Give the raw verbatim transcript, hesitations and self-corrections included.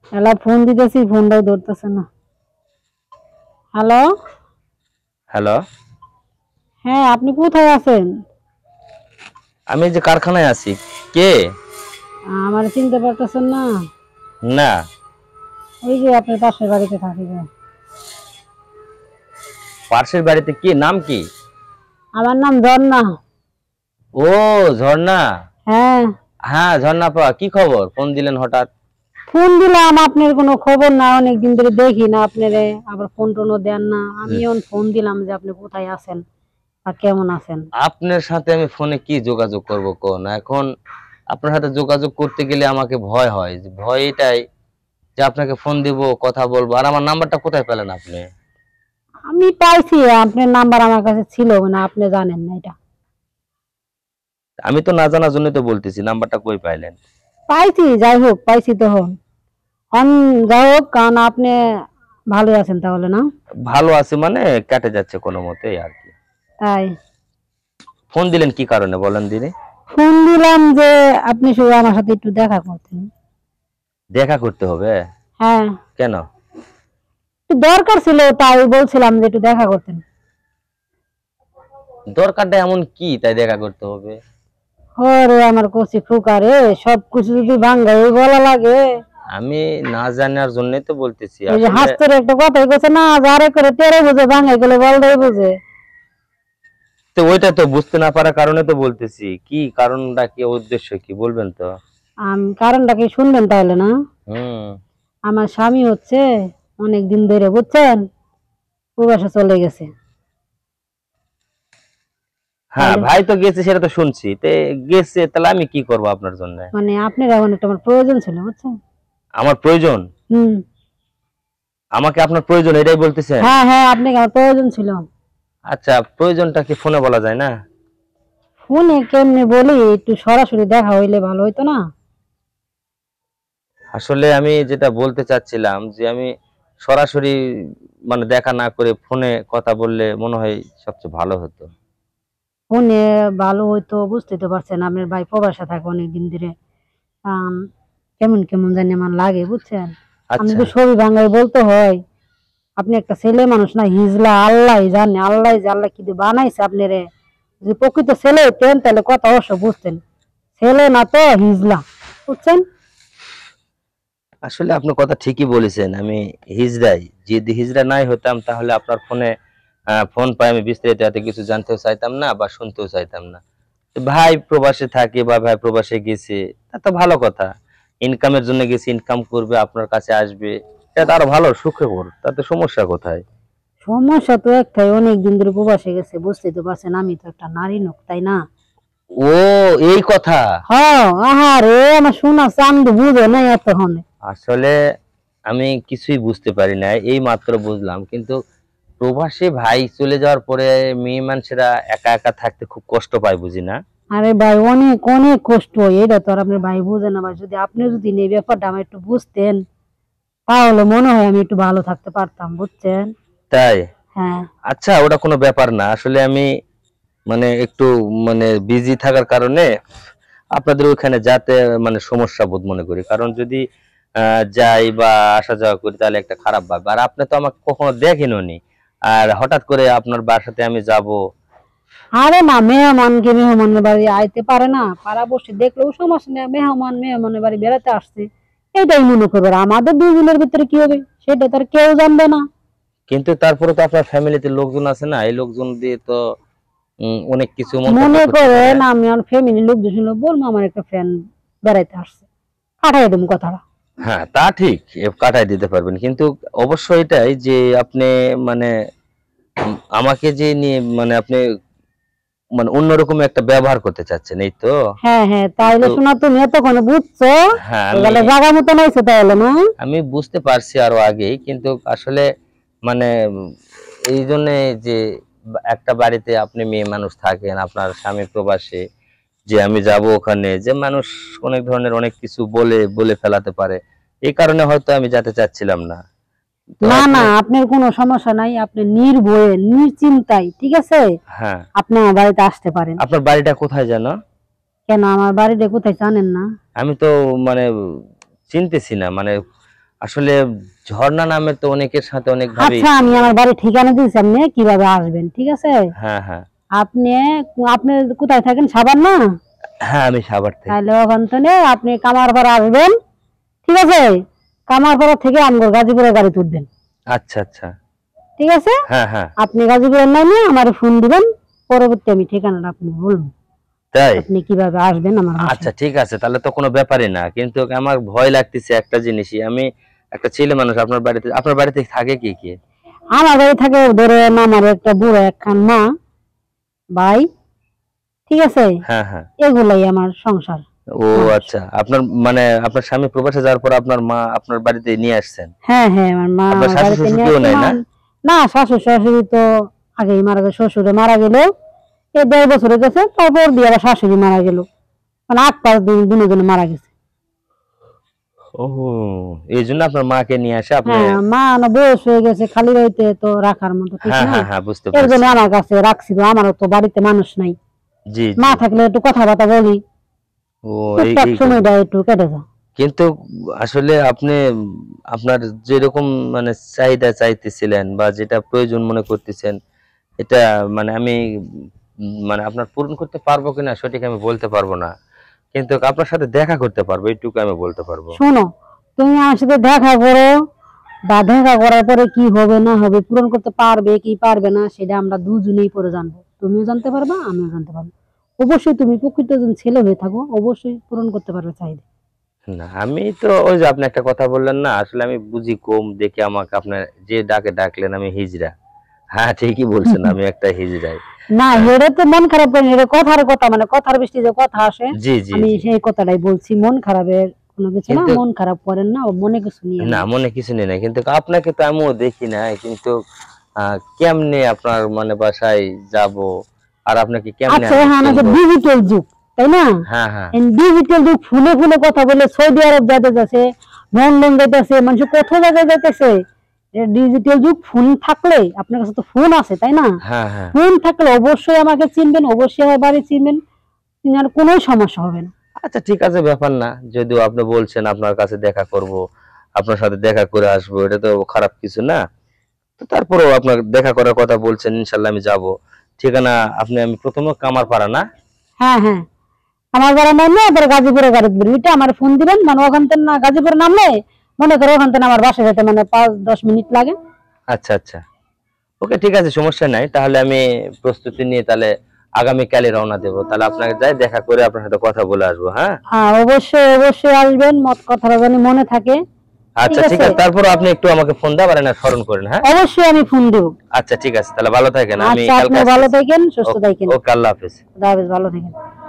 এলা ফোন দিতেছি, ফোনটাও ধরতেছে না। হ্যালো হ্যালো, হ্যাঁ, আপনি কোথায় আছেন? আমি যে কারখানায় আছি। কে? আমার চিনতে পারতেছেন না? না। ওই যে আপনার পাশের বাড়িতে থাকি যে। পাশের বাড়িতে? কি নাম কি? আমার নাম ঝর্ণা। ও, ঝর্ণা। হ্যাঁ, হ্যাঁ ঝর্ণা পা, কি খবর? ফোন দিলেন হঠাৎ? ফোন দিলাম, আপনার কোনো খবর না, অনেকদিন ধরে দেখি না আপনারে, আবার ফোন টোনও দেন না। আমি এখন ফোন দিলাম যে আপনি কোথায় আছেন আর কেমন আছেন। আপনার সাথে আমি ফোনে কি যোগাযোগ করব কোন? এখন আপনার সাথে যোগাযোগ করতে গেলে আমাকে ভয় হয়, যে ভয় এটাই যে আপনাকে ফোন দিব, কথা বলবো। আর আমার নাম্বারটা কোথায় পেলেন আপনি? আমি পাইছি, আপনার নাম্বার আমার কাছে ছিল না, আপনি জানেন না এটা। আমি তো না জানার জন্য তো বলতেছি, নাম্বারটা কই পাইলেন? পাইছি, যাই হোক, পাইছি তো হন হন যাই হোক, কারণ আপনি ভালোই আছেন তাহলে, না? ভালো আছে মানে কেটে যাচ্ছে কোনো মতেই আর কি। তাই ফোন দিলেন কি কারণে বলেন দিদি? ফোন দিলাম যে আপনি শুধু আমার সাথে একটু দেখা করতেন। দেখা করতে হবে? হ্যাঁ, কেন? একটু দরকার ছিল, তাই বলছিলাম যে একটু দেখা করতেন। দরকারটা এমন কি তাই দেখা করতে হবে? ওরে আমার কচি ফুকা রে, সবকিছু যদি ভাঙ্গাই বলা লাগে। আমি না জানার জন্যই তো বলতেছি ওই যে আসলে। হাসতের একটা কথাই কছে না, যারে করে তেরে বুঝে, ভাঙ্গাই গেলে বলটাই বুঝে। তো ওইটা তো বুঝতে না পারার কারণে তো বলতেছি। কি কারণটা, কি উদ্দেশ্য কি বলবেন তো? আমি কারণটা কি শুনবেন তাহলে, না? হুম। আমার স্বামী হচ্ছে অনেক দিন ধরে, বুঝছেন, প্রবাসে চলে গেছে। হ্যাঁ তাহলে ভাই তো গেছে, সেটা তো শুনছি। তে গেছে, তাহলে আমি কি করব আপনার জন্য? মানে আপনার এখন একটা আমার প্রয়োজন ছিল, বুঝছেন। আমার প্রয়োজন? হুম। আমাকে আপনার প্রয়োজন, এটাই বলতেছেন? হ্যাঁ হ্যাঁ, আপনাকে আমার প্রয়োজন ছিল। আচ্ছা, প্রয়োজনটা কি ফোনে বলা যায় না? ফোনে কেমনে বলি, একটু সরাসরি দেখা হইলে ভালো হইতো না? আসলে আমি যেটা বলতে চাচ্ছিলাম যে আমি সরাসরি মানে দেখা না করে ফোনে কথা বললে মনে হয় সবচেয়ে ভালো হতো। ফোনে ভালো হইতো, বুঝতে তো পারছেন, আপনার ভাই প্রবাসে থাকে অনেকদিন ধরে। আম, কেমন কেমন জানি আমার লাগে, বুঝছেন। আমি আচ্ছা। তো ছবি বাংলায় বলতে হয়। আপনি একটা ছেলে মানুষ না, হিজলা, আল্লাহ জানে, আল্লাহ যে আল্লাহ কি দিয়ে বানাইছে আপনারে। যদি প্রকৃত ছেলে হইতেন তাহলে কথা অবশ্য বুঝতেন। ছেলে না তো হিজলা, বুঝছেন। আসলে আপনার কথা ঠিকই বলেছেন, আমি হিজড়াই। যদি হিজড়া নাই হতাম তাহলে আপনার ফোনে আহ, ফোন পাই আমি বিস্তারিত এত কিছু জানতেও চাইতাম না বা শুনতেও চাইতাম না। তো ভাই প্রবাসে থাকে বা ভাই প্রবাসে গেছে, তা তো ভালো কথা। ইনকামের জন্য গেছে, ইনকাম করবে, আপনার কাছে আসবে, এটা তো আরো ভালো, সুখবর। তাতে সমস্যা কোথায়? সমস্যা তো একটাই, অনেকদিন ধরে প্রবাসে গেছে, বুঝতেই তো পারছেন, আমি তো একটা নারী লোক, তাই না? ও, এই কথা। হ্যাঁ, আহারে আমার শোনা চান্দু বুঝে নাই এতক্ষণ। আসলে আমি কিছুই বুঝতে পারি না, এই মাত্র বুঝলাম। কিন্তু প্রবাসে ভাই চলে যাওয়ার পরে মেয়ে মানুষেরা একা একা থাকতে খুব কষ্ট পায়, বুঝি না? আরে ভাই, অনেক অনেক কষ্ট হয়, এটা তো আর আপনার ভাই বুঝে না ভাই। যদি আপনি যদি এই ব্যাপারটা আমার একটু বুঝতেন, তাহলে মনে হয় আমি একটু ভালো থাকতে পারতাম, বুঝছেন। তাই? হ্যাঁ। আচ্ছা, ওটা কোনো ব্যাপার না। আসলে আমি মানে একটু মানে বিজি থাকার কারণে আপনাদের ওইখানে যাতে মানে সমস্যা বোধ মনে করি। কারণ যদি আহ, যাই বা আসা যাওয়া করি তাহলে একটা খারাপ ভাব। আর আপনি তো আমাকে কখনো দেখেননি, আর হঠাৎ করে আপনার বাসাতে আমি যাব। আরে না, মেহমানকে মেহমানের বাড়ি আইতে পারে না, পাড়া বসে দেখলেও সমস্যা নেই। মেহমান মেহমানের বাড়ি বেড়াতে আসছে, এটাই মনে করবে। আর আমাদের দুজনের ভিতরে কি হবে সেটা তার কেউ জানবে না। কিন্তু তারপরে তো আপনার ফ্যামিলিতে লোকজন আছে না, এই লোকজন দিয়ে তো উম, অনেক কিছু মন্তব্য মনে করতে পারে। করেন আমি আমার ফ্যামিলির লোক দুজন বলবো আমার একটা ফ্রেন্ড বেড়াইতে আসছে, কাটাই দেবো কথাটা। হ্যাঁ তা ঠিক, এ কাটায় দিতে পারবেন। কিন্তু অবশ্যই এটাই যে আপনি মানে উম, আমাকে যে নিয়ে মানে আপনি মানে অন্যরকম একটা ব্যবহার করতে চাচ্ছেন, এই তো। হ্যাঁ হ্যাঁ, তাইলে কিন্তু শোনা, তুমি এতক্ষণ বুঝছো, হ্যাঁ আমি এগুলো জায়গা মতো নাইছো তাহলে, না? আমি বুঝতে পারছি আরো আগেই, কিন্তু আসলে মানে উম, এই জন্যে যে বা- একটা বাড়িতে আপনি মেয়ে মানুষ থাকেন, আপনার স্বামী প্রবাসী, যে আমি যাব ওখানে, যে মানুষ অনেক ধরনের অনেক কিছু বলে বলে ফেলাতে পারে, এই কারণে হয়তো আমি যেতে চাচ্ছিলাম না। তো না না, আপনি। আপনার কোনো সমস্যা নাই, আপনি নির্ভয়ে নিশ্চিন্তায়, ঠিক আছে, হ্যাঁ। আপনি আমার বাড়িতে আসতে পারেন। আপনার বাড়িটা কোথায় জানো? কেন, আমার বাড়িটা কোথায় জানেন না? আমি তো মানে চিনতেছি না মানে আসলে ঝর্ণা নামে তো অনেকের সাথে অনেক ভাবে। আচ্ছা আমি আমার বাড়ির ঠিকানা দিয়েছি, আপনি কিভাবে আসবেন, ঠিক আছে? হ্যাঁ হ্যাঁ আপনি আপনি কোথায় থাকেন? সাভার না? হ্যাঁ আমি সাভার থেকে। তাহলে ওখান থেকে আপনি কামারপাড়া আসবেন, ঠিক আছে? কামারপাড়া থেকে আমগো গাজীপুরে গাড়ি তুলবেন। আচ্ছা আচ্ছা ঠিক আছে, হ্যাঁ হ্যাঁ আপনি গাজীপুরের নামে আমার ফোন দিবেন, পরবর্তী আমি ঠিকানাটা আপনি বলুন তাই। আপনি কিভাবে আসবেন আমার বাসায়। আচ্ছা ঠিক আছে, তাহলে তো কোনো ব্যাপারই না, কিন্তু আমার ভয় লাগতেছে একটা জিনিসই। আমি একটা ছেলে মানুষ, আপনার বাড়িতে আপনার বাড়িতে থাকে কি কি? আমার বাড়ি থাকে ধরেন আমার একটা বুড়ো একখান মা ভাই, ঠিক আছে? হ্যাঁ হ্যাঁ এগুলাই আমার সংসার। ও আচ্ছা, আপনার মানে আপনার স্বামী প্রবাসে যাওয়ার পর আপনার মা আপনার বাড়িতে নিয়ে আসছেন? হ্যাঁ হ্যাঁ আমার মা আপনার আমার শাশুড়ি বাড়িতে শ্বশুর নিয়ে কেউ আসছে। নাই না? মা- না শ্বশুর শাশুড়ি তো আগেই মারা গেল, শ্বশুরে মারা গেল এই দেড় বছর গেছে, তারপর দিয়ে আবার শাশুড়ি মারা গেল, মানে আট পাঁচ দিন দুজনে মারা গেছে। ও এই জন্য আপনার মাকে নিয়ে আসে আপনি? হ্যাঁ মা না বয়স হয়ে গেছে, খালি বাড়িতে তো রাখার মতো ঠিক হ্যাঁ না, হ্যাঁ হ্যাঁ বুঝতে এর পারছি। জন্য আমার কাছে রাখছিল। আমারও তো বাড়িতে মানুষ নাই, জি মা জি। থাকলে একটু কথাবার্তা বলি, ও এই টুকটাক এই সময়টা একটু কেটে যায়। কিন্তু আসলে আপনি আপনার যেরকম মানে চাহিদা চাইতেছিলেন বা যেটা প্রয়োজন মনে করতেছেন, এটা মানে আমি উম, মানে আপনার পূরণ করতে পারবো কিনা সঠিক আমি বলতে পারবো না, কিন্তু আপনার সাথে দেখা করতে পারবো এইটুকু আমি বলতে পারবো। শোনো, তুমি আমার সাথে দেখা করো, বা দেখা করার পরে কি হবে না হবে, পূরণ করতে পারবে কি পারবে না, সেটা আমরা দুজনেই পরে জানবো। তুমিও জানতে পারবা, আমিও জানতে পারবো। অবশ্যই তুমি প্রকৃত একজন ছেলে হয়ে থাকো, অবশ্যই পূরণ করতে পারবে চাহিদা। না আমি তো ওই যে আপনি একটা কথা বললেন না, আসলে আমি বুঝি কম দেখে আমাকে আপনার যে ডাকে ডাকলেন আমি হিজড়া। হ্যাঁ ঠিকই বলছেন, আমি একটা হিজড়াই। না এটা তো মন খারাপ করেনি, এটা কথার কথা, মানে কথার বৃষ্টি যে কথা আসে, জি জি আমি জি। সেই কথাটাই বলছি। মন খারাপের কোনো কিছু না, কিন্তু মন খারাপ করেন না, ও মনে কিছু নিয়ে না মনে কিছু নেই না, কিন্তু আপনাকে তো আমিও দেখি না, কিন্তু আহ, কেমনে আপনার মানে বাসায় যাব আর আপনাকে কেমনে আচ্ছা আমি হ্যাঁ, চিনবো? ডিজিটাল যুগ তাই না? হ্যাঁ হ্যাঁ ডিজিটাল যুগ, ফোনে ফোনে কথা বলে সৌদি আরব যাতে যাচ্ছে, লন্ডন যাইতেছে, মানুষ কত জায়গায় যাইতেছে। ডিজিটাল যুগ, ফোন থাকলে, আপনার কাছে তো ফোন আছে তাই না? হ্যাঁ হ্যাঁ ফোন থাকলে অবশ্যই আমাকে চিনবেন, অবশ্যই আমার বাড়ি চিনবেন, চিনার কোনো সমস্যা হবে না। আচ্ছা ঠিক আছে, ব্যাপার না, যদিও আপনি বলছেন আপনার কাছে দেখা করব, আপনার সাথে দেখা করে আসবো, এটা তো খারাপ কিছু না। তো তারপরেও আপনার দেখা করার কথা বলছেন, ইনশাল্লাহ আমি যাব। ঠিকানা আপনি আমি প্রথমে কামারপাড়া না? হ্যাঁ হ্যাঁ, আমার বাড়ি নামলে এবার গাজীপুরে গাড়ি দিবেন, ওইটা আমার ফোন দিবেন, মানে ওখান থেকে না গাজীপুরে নামলে মনে করো ওখান থেকে আমার বাসায় যেতে মানে পাঁচ দশ মিনিট লাগে। আচ্ছা আচ্ছা ওকে ঠিক আছে, সমস্যা নাই। তাহলে আমি প্রস্তুতি নিয়ে তাহলে আগামীকালই রওনা দেবো, তাহলে আপনাকে যাই দেখা করে আপনার সাথে কথা বলে আসবো। হ্যাঁ হ্যাঁ অবশ্যই অবশ্যই আসবেন, মত কথাটা জানি মনে থাকে। আচ্ছা ঠিক ঠিক আছে, আছে, তারপর আপনি একটু আমাকে ফোন দেবেন না, স্মরণ করেন। হ্যাঁ অবশ্যই আমি ফোন দেবো। আচ্ছা ঠিক আছে, তাহলে ভালো থাকেন, আমি আচ্ছা কালকে আপনি ভালো আসতেছি। থাকেন, সুস্থ থাকেন। ওকে আল্লাহ হাফেজ। খুদা হাফেজ, ভালো থাকেন।